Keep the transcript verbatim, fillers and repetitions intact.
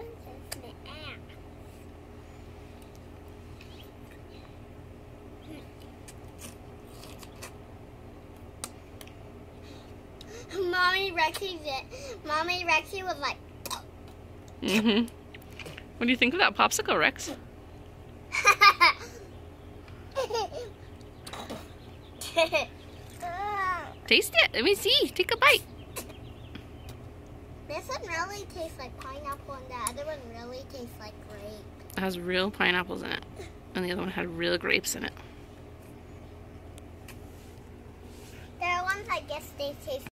Mommy Rexy did. Mommy Rexy was like. Mm-hmm. What do you think of that popsicle, Rex? Taste it. Let me see. Take a bite. This one really tastes like pineapple, and the other one really tastes like grape. It has real pineapples in it, and the other one had real grapes in it. The other ones, I guess, they taste.